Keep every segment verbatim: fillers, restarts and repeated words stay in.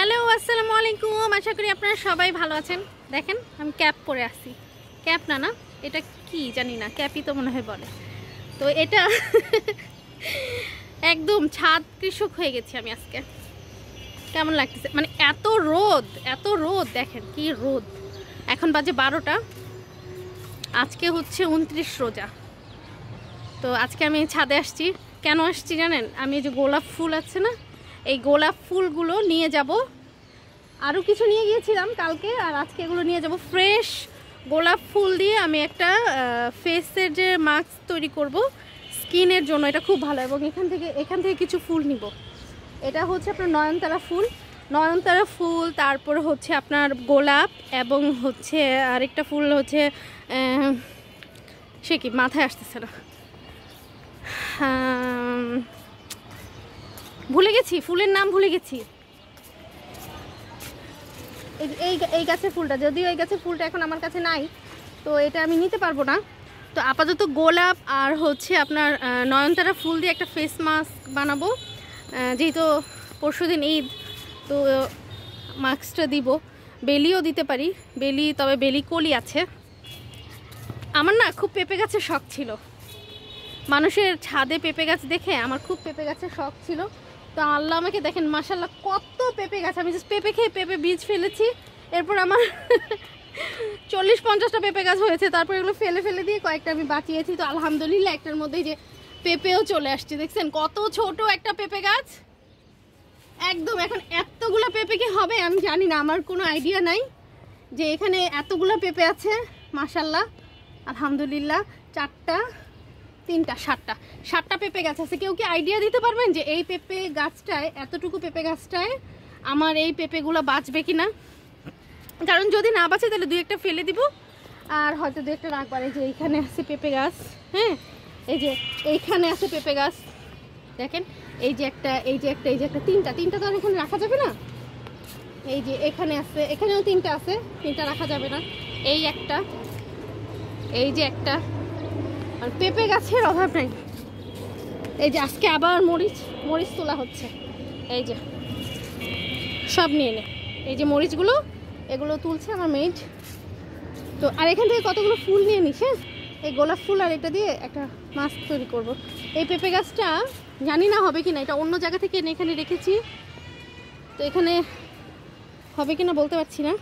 Hello আসসালামু আলাইকুম, আশা করি আপনারা সবাই ভালো আছেন। দেখেন আমি ক্যাপ পরে আসছি, ক্যাপ না না এটা কি জানি না, ক্যাপই তো মনে হয় বলে। তো এটা একদম ছাদ কৃষক হয়ে গেছি আমি আজকে। কেমন লাগতেছে, মানে এত রোদ এত রোদ, দেখেন কি রোদ। এখন বাজে বারোটা, আজকে হচ্ছে উনত্রিশ রোজা। তো আজকে আমি ছাদে আসছি, কেন আসছি জানেন? আমি যে গোলাপ ফুল আছে না, এই গোলাপ ফুলগুলো নিয়ে যাব। আরও কিছু নিয়ে গিয়েছিলাম কালকে, আর আজকে এগুলো নিয়ে যাব। ফ্রেশ গোলাপ ফুল দিয়ে আমি একটা ফেসের যে মাস্ক তৈরি করব স্কিনের জন্য, এটা খুব ভালো। এবং এখান থেকে এখান থেকে কিছু ফুল নিব। এটা হচ্ছে আপনার নয়নতারা ফুল, নয়নতারা ফুল, তারপর হচ্ছে আপনার গোলাপ, এবং হচ্ছে আরেকটা ফুল হচ্ছে সে কি মাথায় আসতেছে না, ভুলে গেছি, ফুলের নাম ভুলে গেছি। এই এই গাছের ফুলটা, যদিও এই গাছের ফুলটা এখন আমার কাছে নাই, তো এটা আমি নিতে পারবো না। তো আপাতত গোলাপ আর হচ্ছে আপনার নয়নতারা ফুল দিয়ে একটা ফেস মাস্ক বানাবো, যেহেতু পরশুদিন ঈদ, তো মাস্কটা দিব। বেলিও দিতে পারি, বেলি, তবে বেলি কলি আছে। আমার না খুব পেঁপে গাছের শখ ছিল, মানুষের ছাদে পেঁপে গাছ দেখে আমার খুব পেঁপে গাছের শখ ছিল। তো আল্লাহ আমাকে দেখেন মাশাল্লাহ কত পেঁপে গাছ, আমি জাস্ট পেঁপে খেয়ে পেঁপে বীজ ফেলেছি, এরপর আমার চল্লিশ পঞ্চাশটা পেঁপে গাছ হয়েছে। তারপর এগুলো ফেলে ফেলে দিয়ে কয়েকটা আমি বাঁচিয়েছি। তো আলহামদুলিল্লাহ একটার মধ্যেই যে পেঁপেও চলে আসছে, দেখছেন কত ছোট একটা পেঁপে গাছ একদম। এখন এতগুলো পেঁপে কি হবে আমি জানি না, আমার কোনো আইডিয়া নাই যে এখানে এতগুলো পেঁপে আছে। মাশাল্লাহ আলহামদুলিল্লাহ, চারটা তিনটা সাতটা সাতটা পেঁপে গাছ আছে। কেউ কি আইডিয়া দিতে পারবেন যে এই পেঁপে গাছটায়, এতটুকু পেঁপে গাছটায় আমার এই পেঁপেগুলো বাঁচবে কিনা? কারণ যদি না বাঁচে তাহলে দুই একটা ফেলে দিব, আর হয়তো দু একটা রাখবার। এই যে এইখানে আছে পেঁপে গাছ, হ্যাঁ এই যে এইখানে আছে পেঁপে গাছ, দেখেন এই যে একটা, এই যে একটা, এই যে একটা, তিনটা তিনটা তো আর এখানে রাখা যাবে না। এই যে এখানে আছে, এখানেও তিনটা আছে, তিনটা রাখা যাবে না। এই একটা, এই যে একটা, আর পেঁপে গাছের অভাব নাই। এই যে আজকে আবার মরিচ মরিচ তোলা হচ্ছে, এই যে সব নিয়ে নে, এই যে মরিচগুলো, এগুলো তুলছে আমার মেয়েট। তো আর এখান থেকে কতগুলো ফুল নিয়ে নিস, হ্যাঁ এই গোলাপ ফুল আর এটা দিয়ে একটা মাস্ক তৈরি করব। এই পেঁপে গাছটা জানি না হবে কিনা, এটা অন্য জায়গা থেকে এনে এখানে রেখেছি, তো এখানে হবে কিনা বলতে পারছি না।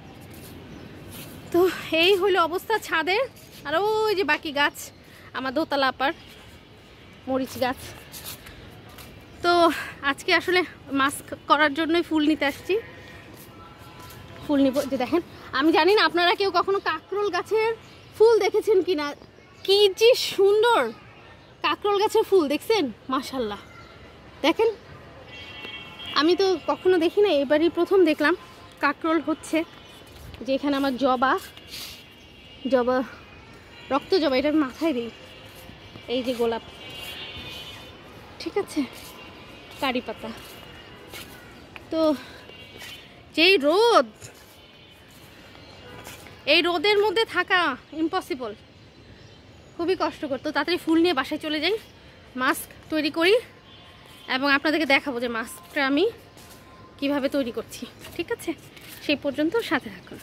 তো এই হলো অবস্থা ছাদের। আর ওই যে বাকি গাছ, আমার দোতলা আপার মরিচ গাছ। তো আজকে আসলে মাস্ক করার জন্যই ফুল নিতে আসছি, ফুল নিব। যে দেখেন, আমি জানি না আপনারা কেউ কখনো কাকরোল গাছের ফুল দেখেছেন কিনা, কি যে সুন্দর কাকরোল গাছের ফুল দেখছেন? মাশাল্লাহ দেখেন, আমি তো কখনো দেখি না, এবারই প্রথম দেখলাম কাকরোল হচ্ছে। যে এখানে আমার জবা, জবা রক্ত জবা, এটার মাথায় দিই। এই যে গোলাপ, ঠিক আছে, কারি পাতা। তো যেই রোদ, এই রোদের মধ্যে থাকা ইম্পসিবল, খুবই কষ্টকর। তো তাড়াতাড়ি ফুল নিয়ে বাসায় চলে যাই, মাস্ক তৈরি করি, এবং আপনাদেরকে দেখাবো যে মাস্কটা আমি কিভাবে তৈরি করছি, ঠিক আছে? সেই পর্যন্ত সাথে থাকুন।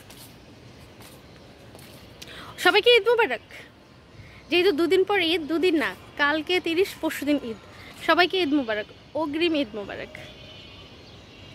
সবাইকে ঈদ মুবারক। যেহেতু দুদিন পর ঈদ, দুদিন না, কালকে তিরিশ, পরশু দিন ঈদ, সবাইকে ঈদ মুবারক, অগ্রিম ঈদ মুবারক।